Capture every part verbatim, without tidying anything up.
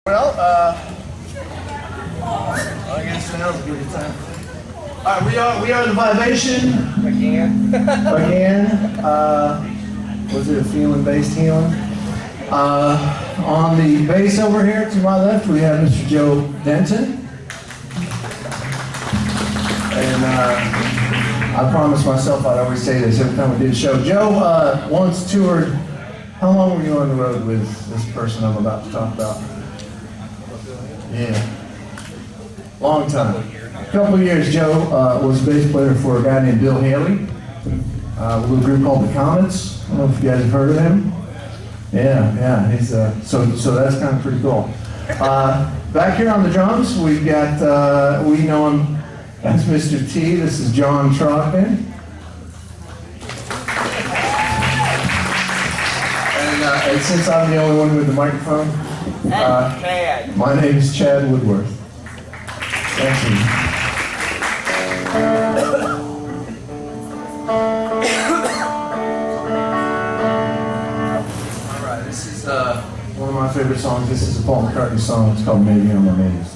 Well, uh, I guess now's a good time. All right, we are we are the Vibration Again. again. Uh, was it a feeling based healing? Uh, on the bass over here to my left, we have Mister Joe Denton, and uh, I promised myself I'd always say this every time we did a show. Joe uh, once toured. How long were you on the road with this person I'm about to talk about? Yeah, long time. A couple of years. Joe uh, was a bass player for a guy named Bill Haley, uh, a little group called the Comets. I don't know if you guys have heard of him. Yeah, yeah. He's uh, so so that's kind of pretty cool. Uh, back here on the drums, we've got uh, we know him as Mister T. This is John Trogman. And, uh, and since I'm the only one with the microphone, uh, my name is Chad Woodworth. Thank you. All right, this is uh, one of my favorite songs. This is a Paul McCartney song. It's called Maybe I'm Amazed.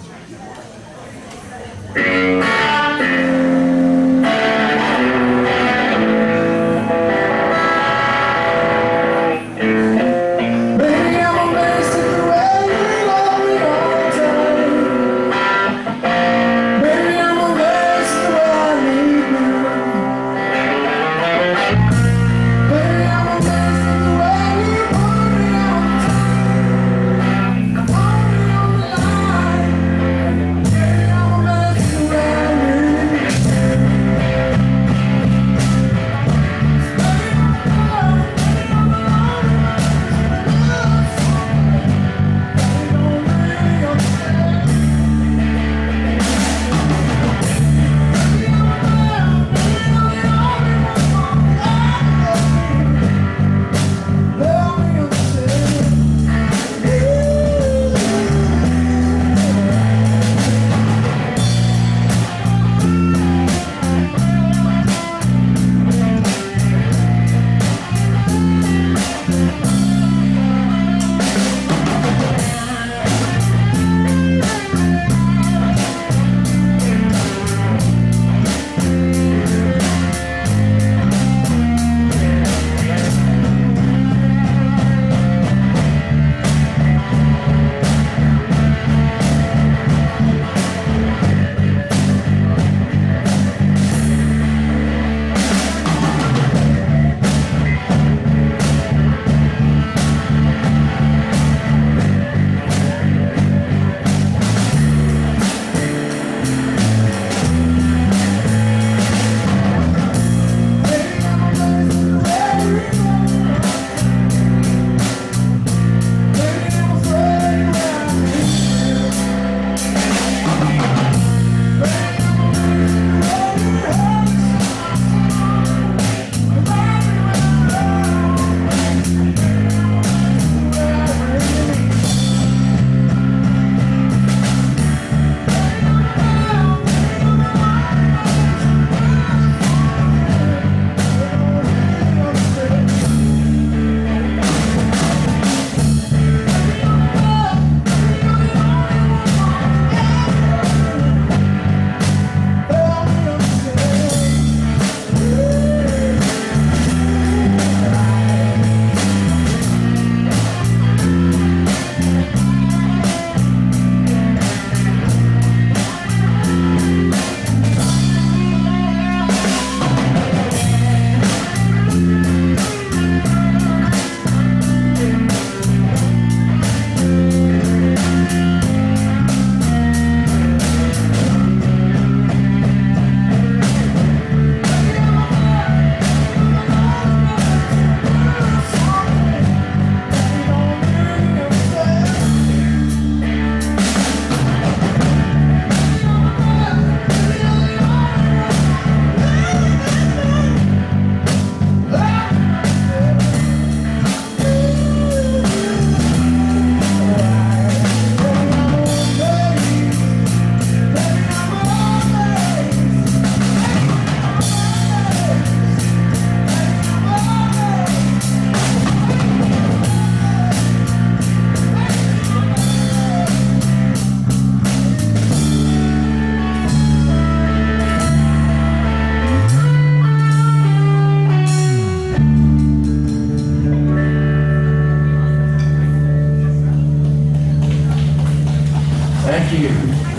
Thank you.